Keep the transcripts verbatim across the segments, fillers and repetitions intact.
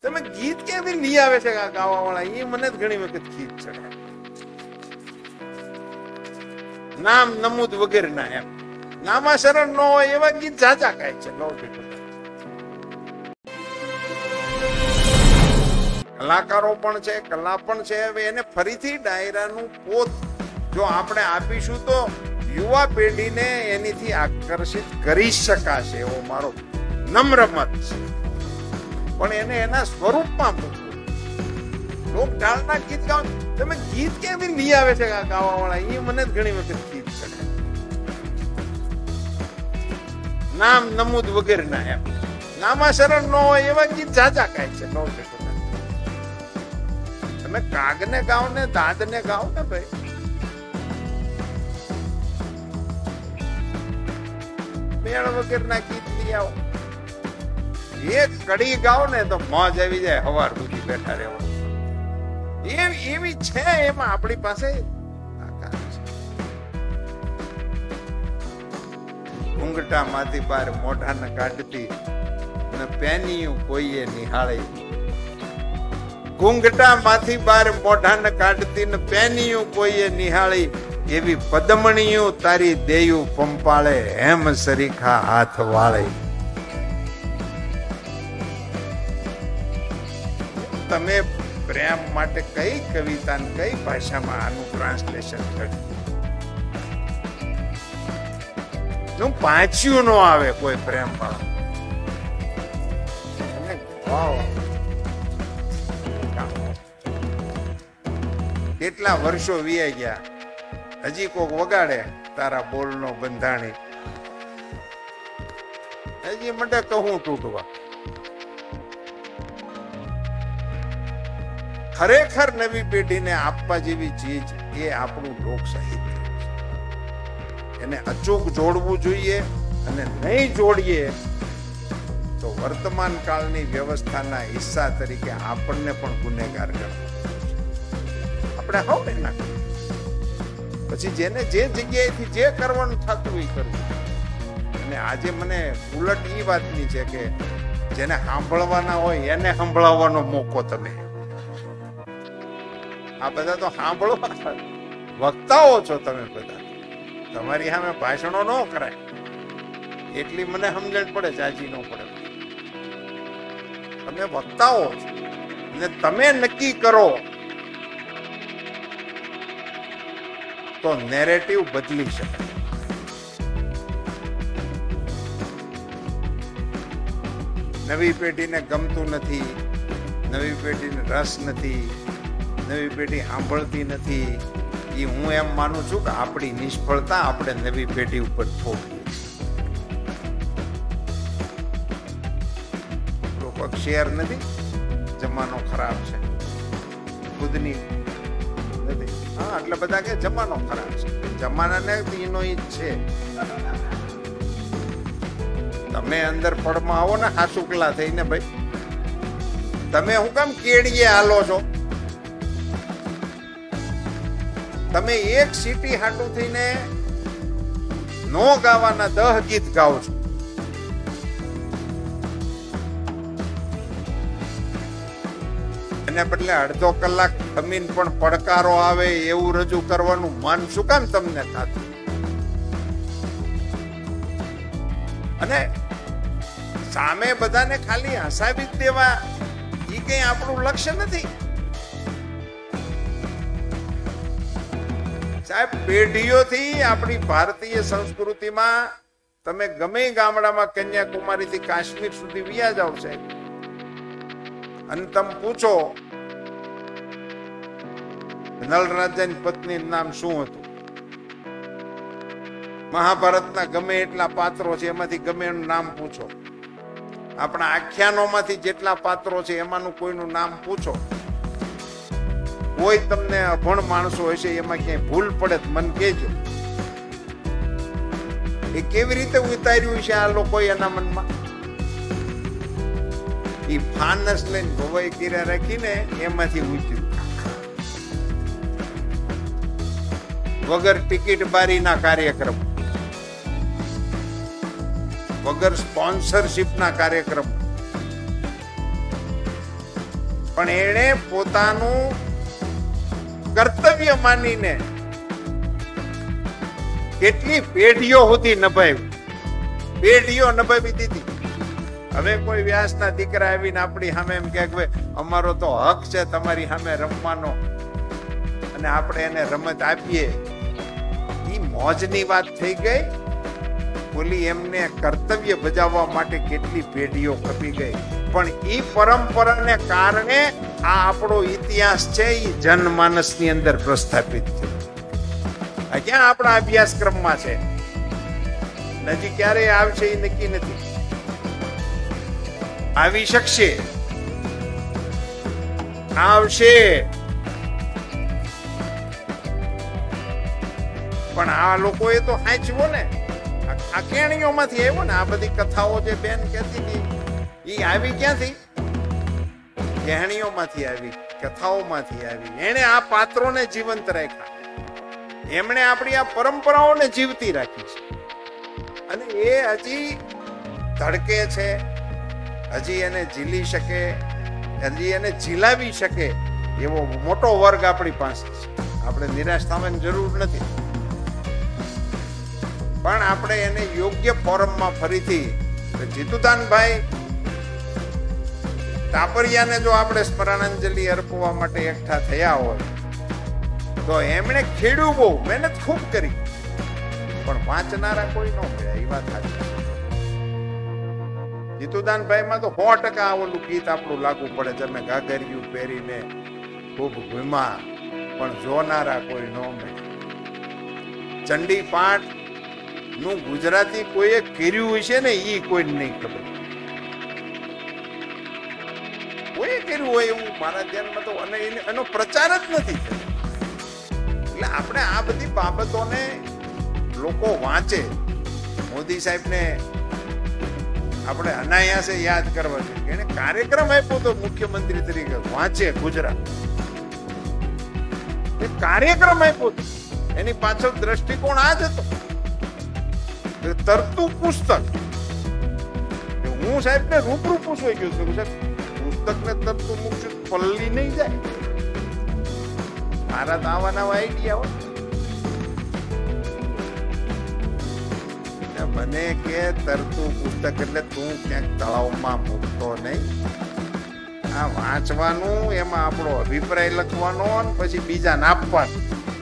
તમે ગીત ક્યાંથી લઈ આવે છે ગાવા વાળા? એ મને જ ઘણી વખત ગીત ચડે, નામ નમૂદ વગેરે ના, એમ નામાશરણ ન હોય એવા ગીત ઝાઝા ગાય છે. કલાકારો પણ છે, કલા પણ છે. હવે એને ફરીથી ડાયરાનું પોત જો આપણે આપીશું તો યુવા પેઢીને એનીથી આકર્ષિત કરી શકાશે, એવો મારો નમ્ર મત છે. પણ એને એના સ્વરૂપમાં મૂકવું. લોક ઢાળના ગીત ગાવ, તમે ગીત ક્યાંથી લઈ આવે છે ગાવા વાળા? એ મને જ ઘણી વખત ગીત ચડે, નામ નમૂદ વગેરે ના, એમ નામાશરણ ન હોય એવા ગીત ઝાઝા ગાય છે. તમે કાગ ને ગાઓ ને દાદ ને ગાઓ ને ભાઈ, મેળ વગેરેના ગીત લઈ આવો. એક કડી ગાઓ ને તો મોજ આવી જાય, હવાર સુધી બેઠા રહેવું. એવી છે એમાં આપણી પાસે ઘૂંઘટા માંથી બાર મોઢા ને કાઢતી ને પેનિયું કોઈએ નિહાળી. ઘૂંઘટા માંથી બાર મોઢા ને કાઢતી ને પેનિયું કોઈએ નિહાળી. એવી પદમણીયું તારી દેયું પંપાળે, હેમ સરીખા હાથ વાળે. તમે પ્રેમ માટે કઈ કવિતા ને કઈ ભાષામાં આનું ટ્રાન્સલેશન કર્યું? પાંચ્યું નો આવે કોઈ પ્રેમ વાળો. કેટલા વર્ષો વીઆઈ ગયા, હજી કોક વગાડે તારા બોલ નો બંધાણી, હજી મને કહું તૂટવા. ખરેખર નવી પેઢીને આપવા જેવી ચીજ એ આપણું લોક સાહિત્ય. એને અચૂક જોડવું જોઈએ, અને નહીં જોડીએ તો વર્તમાન કાળની વ્યવસ્થાના હિસ્સા તરીકે આપણને પણ ગુનેગાર કરવો. આપણે હવે ના પછી જેને જે જગ્યાએથી જે કરવાનું થતું એ કરવું. અને આજે મને ઉલટ એ વાતની છે કે જેને સાંભળવાના હોય એને સંભળાવવાનો મોકો તમે. આ બધા તો સાંભળવા વક્તાઓ છો તમે બધા, તમારી સામે ભાષણો ન કરાય એટલી મને સમજણ પડે, ચાચી ન પડે. તમે વક્તાઓ છો અને તમે નક્કી કરો તો નેરેટિવ બદલી શકે. નવી પેઢીને ગમતું નથી, નવી પેઢીને રસ નથી, નવી પેઢી સાંભળતી નથી. એ હું એમ માનું છું કે આપણી નિષ્ફળતા આપણે નવી પેઢી ઉપર થોપીએ. શેર નથી, જમાનો ખરાબ છે, ખુદની નથી. હા, એટલે બધા કે જમાનો ખરાબ છે, જમાનાને એનો ઈ જ છે. તમે અંદર પડમાં આવો ને હાસુકલા થઈને ભાઈ, તમે હું કામ કેડીએ હાલો છો? તમે એક સીટી હાટું થઈને નો ગાવાના દહ ગીત ગાઓ છો. એને બદલે અડધો કલાક જમીન પણ પડકારો આવે એવું રજૂ કરવાનું મન શું કામ તમને થતું? અને સામે બધાને ખાલી હસાવી દેવા એ કઈ આપણું લક્ષ્ય નથી સાહેબ. પેઢીઓથી આપણી ભારતીય સંસ્કૃતિમાં તમે ગમે ગામડામાં કન્યાકુમારી થી કાશ્મીર સુધી વિયા જાવ સાહેબ, અને તમે પૂછો નળ રાજાની પત્ની નામ શું હતું? મહાભારતના ગમે એટલા પાત્રો છે એમાંથી ગમે એનું નામ પૂછો, આપણા આખ્યાનોમાંથી જેટલા પાત્રો છે એમાંનું કોઈનું નામ પૂછો, કોઈ તમને અભણ માણસો હશે એમાં ક્યાંય ભૂલ પડે તો મને કહેજો. એ કેવી રીતે ઉતાર્યું છે આ લોકો એના મનમાં? એ ફાનસ લઈને ભવાઈ કીરા રાખીને એમાંથી ઉતર્યું. વગર ટિકિટ બારીના કાર્યક્રમ, વગર સ્પોન્સરશિપ ના કાર્યક્રમ, પણ એણે પોતાનું કર્તવ્ય માનીને કેટલી પેઢીઓ સુધી નભાવી, પેઢીઓ નભાવી દીધી. હવે કોઈ વ્યાસના દીકરા આવીને આપણી સામે એમ કે અમારો તો હક છે તમારી સામે રમવાનો અને આપણે એને રમત આપીએ, ઈ મોજની વાત થઈ ગઈ. બોલી એમને કર્તવ્ય બજાવવા માટે કેટલી પેઢીઓ ખપી ગઈ. પણ ઈ પરંપરાને કારણે આ આપણો ઇતિહાસ છે ઈ જનમાનસની અંદર પ્રસ્થાપિત થયો. આ ક્યાં આપણા અભ્યાસક્રમમાં છે, નજી ક્યારે આવશે એ નક્કી નથી. આવી શકશે, આવશે, પણ આ લોકોએ તો સાચવો ને. આ કેણીઓમાંથી આવ્યો ને, આ બધી કથાઓ જે બેન કહેતી હતી એ આવી ક્યાંથી? કહેણીઓમાંથી આવી, કથાઓમાંથી આવી. એણે આ પાત્રોને જીવંત રાખ્યા, એમણે આપણી આ પરંપરાઓને જીવતી રાખી છે અને એ હજી ધડકે છે, હજી એને ઝીલી શકે, હજી એને ઝીલાવી શકે એવો મોટો વર્ગ આપણી પાસે છે. આપણે નિરાશ થવાની જરૂર નથી, પણ આપણે એને યોગ્ય ફોરમમાં ફરીથી જીતુદાનભાઈ ટાપરિયાને જો આપણે સ્મરણાંજલિ અર્પવા માટે એકઠા થયા હોય તો એમણે ખેડ્યું, બહુ મહેનત ખૂબ કરી, પણ વાંચનારા કોઈ ન મળ્યા. એ વાત સાચી. જીતુદાનભાઈમાં તો સો ટકા ઓલું ગીત આપણું લાગુ પડે છે, અમે ગાગરિયું પહેરીને ખૂબ ઘૂમા, પણ જોનારા કોઈ ન મળે. ચંડી પાઠ નું ગુજરાતી કોઈએ કર્યું હશે ને ઈ કોઈને નહીં ખબર. કોઈ કર્યું હોય એવું મારા ધ્યાનમાં તો, અને એનો પ્રચાર જ નથી થયો. એટલે આપણે આ બધી બાબતોને લોકો વાંચે. મોદી સાહેબને આપણે અનાયાસે યાદ કરવા જોઈએ. એને કાર્યક્રમ આપ્યો તો મુખ્યમંત્રી તરીકે, વાંચે ગુજરાત. એ કાર્યક્રમ આપ્યો તો, એની પાછળ દ્રષ્ટિકોણ આ જ હતો. તરતું પુસ્તક. હું સાહેબ ને રૂબરૂ પૂછવા ગયો છું, સાહેબ પુસ્તક ને તરતું મૂકશું પલ્લી નહીં જાય. મારા તો આવા નવા આઈડિયા હોય. મને કે તરતું પુસ્તક એટલે તું ક્યાંક તળાવમાં મૂકતો નહીં. આ વાંચવાનું, એમાં આપણો અભિપ્રાય લખવાનો અને પછી બીજાને આપવાનો.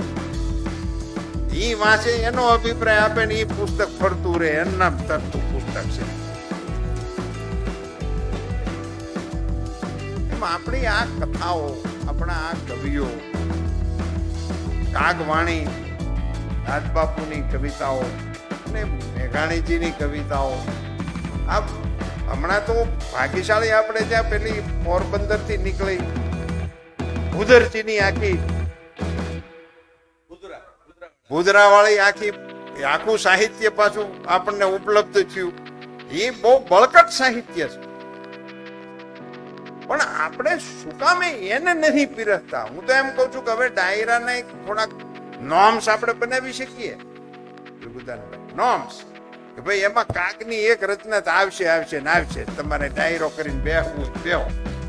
ઈ વાંચે, એનો અભિપ્રાય આપે ને ઈ પુસ્તક ફરતું રહે, એનું નામ તરતું પુસ્તક છે. એમાં આપણી આ કથાઓ, આપણા આ કવિઓ, કાગવાણી, રાજબાપુની કવિતાઓ અને મેઘાણીજીની કવિતાઓ, આ હમણાં તો ભાગ્યશાળી આપણે ત્યાં પેલી પોરબંદર થી નીકળી ભુદરજીની આખી ભુદરા વાળી આખી આખું સાહિત્ય પાછું આપણને ઉપલબ્ધ થયું. એ બહુ બળકટ સાહિત્ય છે, પણ આપણે શું કામે એને નથી પીરસતા? હું તો એમ કઉ છું કે હવે ડાયરાના થોડાક નોર્મ્સ આપણે બનાવી શકીએ. નોર્મ્સ કે ભાઈ એમાં કાગની એક રચના આવશે આવશે ને આવશે, તમારે ડાયરો કરીને બેહવું બેહો.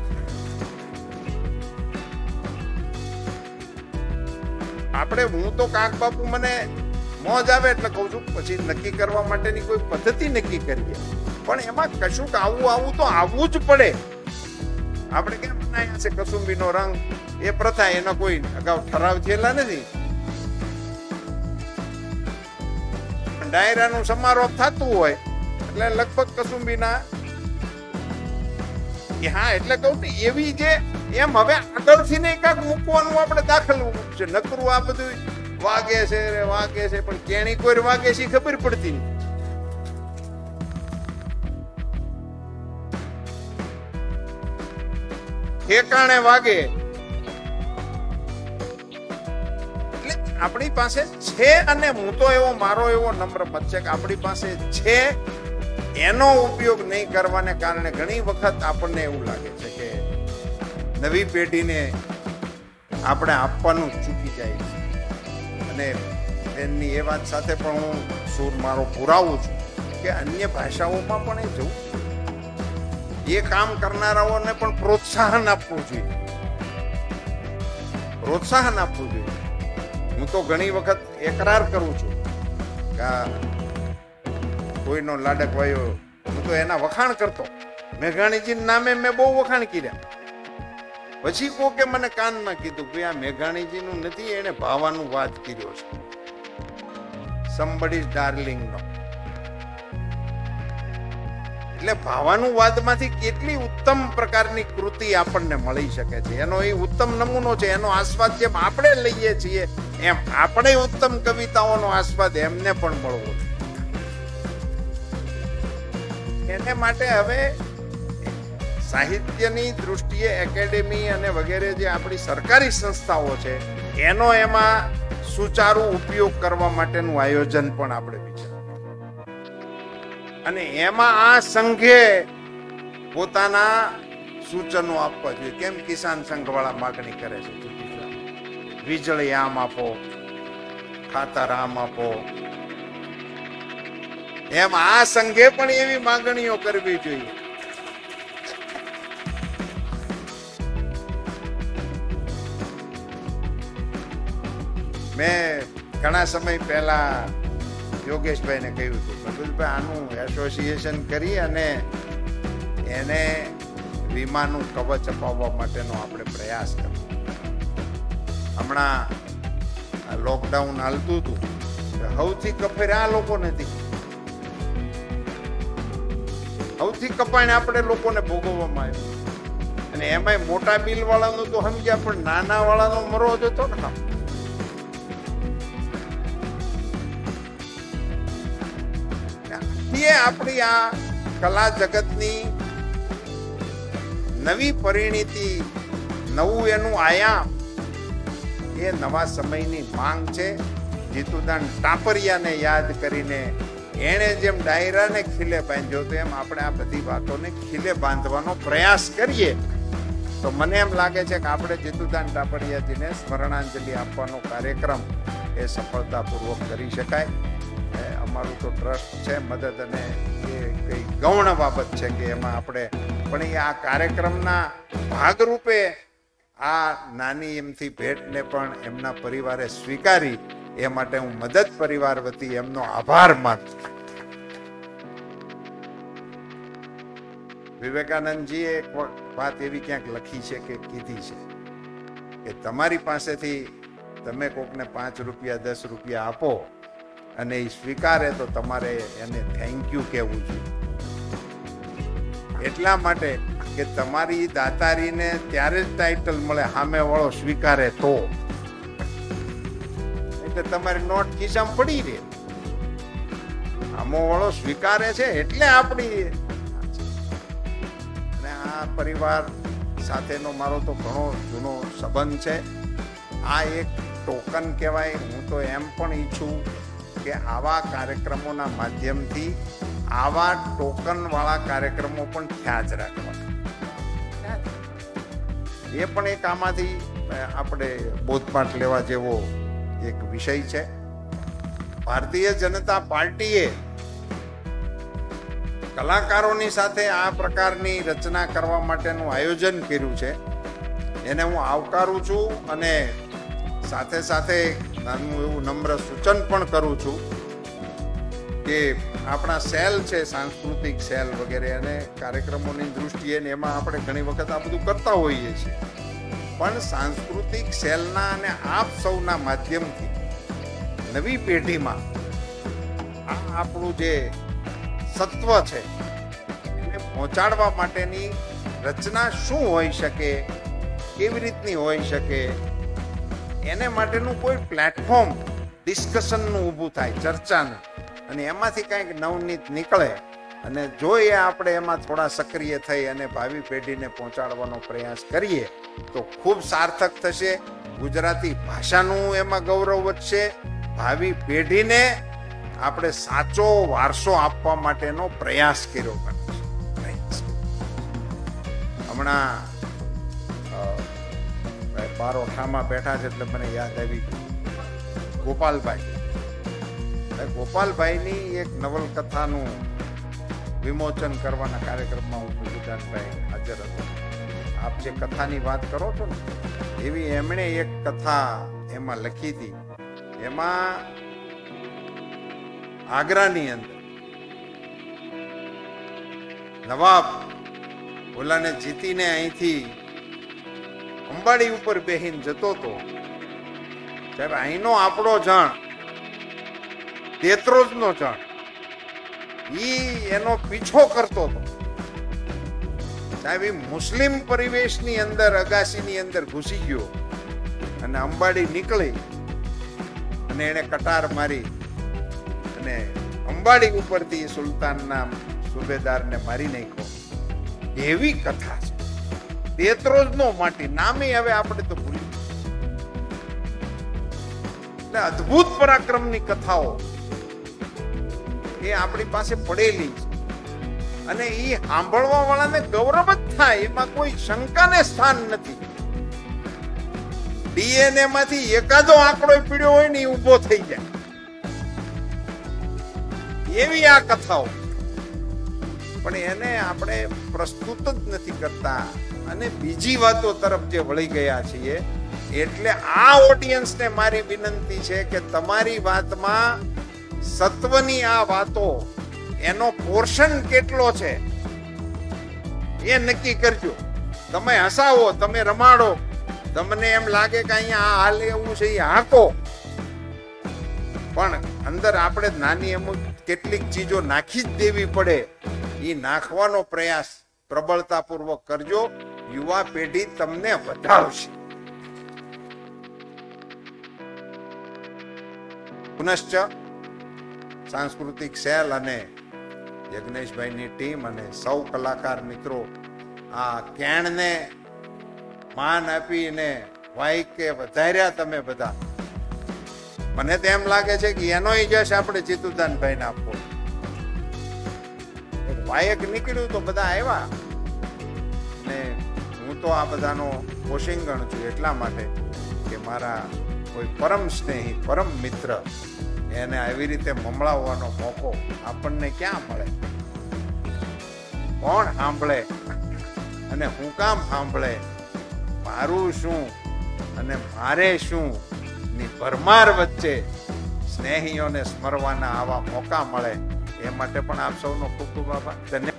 આપણે હું તો કાક બાપુ મને મોજ આવે એટલે કઉ છું, પછી નક્કી કરવા માટેની કોઈ પદ્ધતિ નક્કી કરીએ, પણ એમાં કશું આવું આવું તો આવવું જ પડે. આપણે કેમ બનાવ્યા છે કસુંબીનો રંગ, એ પ્રથા એનો કોઈ અગાઉ ઠરાવ થયેલા નથી. ડાયરાનું સમારોહ થતું હોય એટલે લગભગ કસુંબીના, હા એટલે કહું ને એવી જે એમ હવે આગળથી ને કાંક મૂકવાનું આપણે દાખલ છે. નકરું આ બધું વાગે છે વાગે છે પણ કેણી કોઈ વાગે છે ખબર પડતી નહીં. ઠેકાણે વાગે એટલે આપણી પાસે છે, અને હું તો એવો મારો એવો નમ્ર મત છે કે આપણી પાસે છે, એનો ઉપયોગ નહીં કરવાને કારણે ઘણી વખત આપણને એવું લાગે છે કે નવી પેઢીને આપણે આપવાનું ચૂકી જાય છે. અને એની એ વાત સાથે પણ હું સુર મારો પુરાવું છું કે અન્ય ભાષાઓમાં પણ એ જવું. એ કામ કરનારાઓને પણ પ્રોત્સાહન આપવું જોઈએ, પ્રોત્સાહન આપવું જોઈએ. હું તો ઘણી વખત એકરાર કરું છું કે કોઈનો લાડક વાયો, હું તો એના વખાણ કરતો. મેઘાણીજી નામે મેં બહુ વખાણ કર્યા. પછી કોકે મને કાનમાં કીધું કે આ મેઘાણીજી નું નથી, એને ભાવાનું વાત કર્યો છે, સમબડીઝ ડાર્લિંગ નો. એટલે ભાવાનું વાદમાંથી કેટલી ઉત્તમ પ્રકારની કૃતિ આપણને મળી શકે છે. એનો એ ઉત્તમ નમૂનો છે. એનો આસ્વાદ જેમ આપણે લઈએ છીએ એમ આપણે ઉત્તમ કવિતાઓનો આસ્વાદ એમને પણ મળવો છે. એને માટે હવે સાહિત્યની દૃષ્ટિએ એકેડેમી અને વગેરે જે આપણી સરકારી સંસ્થાઓ છે એનો એમાં સુચારુ ઉપયોગ કરવા માટેનું આયોજન પણ આપણે વિચાર, અને એમાં આ સંઘે પોતાના સૂચનો આપવા જોઈએ. કેમ કિસાન સંઘ વાળા માગણી કરે છે, વીજળી આમ આપો, ખાતર આમ આપો, એમ આ સંઘે પણ એવી માગણીઓ કરવી જોઈએ. મેં ઘણા સમય પહેલા યોગેશભાઈને કહ્યું હતું, પ્રફુલભાઈ આનું એસોસિએશન કરી અને એને વીમાનું કવચ અપાવવા માટેનો આપણે પ્રયાસ કરવો. હમણાં લોકડાઉન હાલતું હતું, સૌથી કફેર આ લોકો નથી, સૌથી કપાણ આપણે લોકોને ભોગવવામાં આવ્યું. અને એમાંય મોટા બિલ વાળાનું તો સમજ્યા, પણ નાના વાળાનો મરો જતો ને. આપણી આ કલા જગતની નવી પરિણીતિ, નવું એનું આયામ, એ નવા સમયની માંગ છે. જીતુદાન ટાપરિયાને યાદ કરીને એણે જેમ ડાયરાને ખીલે બાંધ્યો તો એમ આપણે આ બધી વાતોને ખીલે બાંધવાનો પ્રયાસ કરીએ તો મને એમ લાગે છે કે આપણે જીતુદાન ટાપરિયાજીને સ્મરણાંજલિ આપવાનો કાર્યક્રમ એ સફળતાપૂર્વક કરી શકાય. અમારું તો ટ્રસ્ટ છે મદદ, અને એ કઈ ગૌણ બાબત છે કે એમાં આપણે પણ એ આ કાર્યક્રમના ભાગરૂપે આ નાની એમથી ભેટને પણ એમના પરિવારે સ્વીકારી, એ માટે હું મદદ પરિવાર વતી એમનો આભાર માનું. વિવેકાનંદજીએ એક વાત એવી ક્યાંક લખી છે કે કીધી છે કે તમારી પાસેથી તમે કોકને પાંચ રૂપિયા દસ રૂપિયા આપો અને એ સ્વીકારે તો તમારે એને થેન્ક યુ કહેવું જોઈએ. એટલા માટે કે તમારી દાતારીને ત્યારે જ ટાઇટલ મળે સામે વાળો સ્વીકારે તો, એટલે તમારી નોટ ખિસ્સામાં પડી રહે. આમો વાળો સ્વીકારે છે એટલે આપણી. અને આ પરિવાર સાથેનો મારો તો ઘણો જૂનો સંબંધ છે. આ એક ટોકન કહેવાય. હું તો એમ પણ ઈચ્છું કે આવા કાર્યક્રમોના માધ્યમથી આવા ટોકન વાળા કાર્યક્રમો પણ થયા જ રાખવા. એ પણ એક આમાંથી આપણે બોધપાઠ લેવા જેવો એક વિષય છે. ભારતીય જનતા પાર્ટીએ કલાકારોની સાથે આ પ્રકારની રચના કરવા માટેનું આયોજન કર્યું છે. એને હું આવકારું છું અને સાથે સાથે નાનું એવું નમ્ર સૂચન પણ કરું છું કે આપણા સેલ છે, સાંસ્કૃતિક સેલ વગેરે, અને કાર્યક્રમોની દૃષ્ટિએ એમાં આપણે ઘણી વખત આ બધું કરતા હોઈએ છીએ, પણ સાંસ્કૃતિક સેલના અને આપ સૌના માધ્યમથી નવી પેઢીમાં આ આપણું જે સત્વ છે એને પહોંચાડવા માટેની રચના શું હોઈ શકે, કેવી રીતની હોઈ શકે, એને માટેનું કોઈ પ્લેટફોર્મ ડિસ્કશનનું ઊભું થાય, ચર્ચાનું, અને એમાંથી કંઈક નવનીત નીકળે અને જો એ આપણે એમાં થોડા સક્રિય થઈ અને ભાવિ પેઢીને પહોંચાડવાનો પ્રયાસ કરીએ તો ખૂબ સાર્થક થશે. ગુજરાતી ભાષાનું એમાં ગૌરવ વધશે. ભાવિ પેઢીને આપણે સાચો વારસો આપવા માટેનો પ્રયાસ કર્યો પ્રયાસ હમણાં બારોઠામાં બેઠા છે એટલે મને યાદ આવી ગોપાલભાઈ. ગોપાલભાઈની એક નવલકથાનું વિમોચન કરવાના કાર્યક્રમમાં હું ભૂપતભાઈ હાજર હતો. આપ જે કથાની વાત કરો છો ને, એવી એમણે એક કથા એમાં લખી હતી. એમાં આગ્રાની અંદર નવાબ ઓલાને જીતીને અહીંથી અંબાડી ઉપર બેહીને જતો હતો. સાહેબ, અહીંનો આપણો જણ તેત્રોજ નો જણ ઈ એનો પીછો કરતો હતો. સાહેબ, મુસ્લિમ પરિવેશની અંદર અગાસીની અંદર ઘૂસી ગયો અને અંબાડી નીકળી અને એને કટાર મારી અને અંબાડી ઉપરથી સુલતાનના સુબેદારને મારી નાખ્યો. એવી કથા છે. તેત્રોજ નો માટી નામે હવે આપણે તો ભૂલી. એટલે અદ્ભુત પરાક્રમની કથાઓ એ આપણી પાસે પડેલી છે અને એ સાંભળવા વાળાને ગૌરવ જ થાય, એમાં કોઈ શંકાને સ્થાન નથી. ડીએનએ માંથી એકાદો આંકડો પીડ્યો હોય ને એ ઉભો થઈ જાય એવી આ કથાઓ. પણ એને આપણે પ્રસ્તુત જ નથી કરતા અને બીજી વાતો તરફ જે વળી ગયા છીએ. એટલે આ ઓડિયન્સને મારી વિનંતી છે કે તમારી વાતમાં સત્વની આ વાતો એનો પોર્શન કેટલો છે એ નક્કી કરજો. તમે હસાવો, તમે રમાડો, તમને એમ લાગે કે અહીંયા આ હાલ એવું છે એ હાકો, પણ અંદર આપણે નાની અમુક કેટલીક ચીજો નાખી જ દેવી પડે. એ નાખવાનો પ્રયાસ પ્રબળતાપૂર્વક કરજો. યુવા પેઢી તમને વધાવશે. પુનશ્ચ સાંસ્કૃતિક સેલ અને યજ્ઞેશભાઈની ટીમ અને સૌ કલાકાર મિત્રો આ કેણને માન આપીને વાયકે વધાર્યા તમે બધા. મને તો એમ લાગે છે કે એનો જશ આપણે જીતુદાનભાઈને આપવો. વાયક નીકળ્યું તો બધા આવ્યા ને હું તો આ બધાનો પોષિંગણ છું એટલા માટે કે મારા કોઈ પરમ સ્નેહી પરમ મિત્ર એને આવી રીતે મમળાવવાનો મોકો આપણને ક્યાં મળે? કોણ સાંભળે અને હું કામ સાંભળે? મારું શું અને મારે શું ની ભરમાર વચ્ચે સ્નેહીઓને સ્મરવાના આવા મોકા મળે એ માટે પણ આપ સૌનો ખૂબ ખૂબ આભાર. ધન્યવાદ.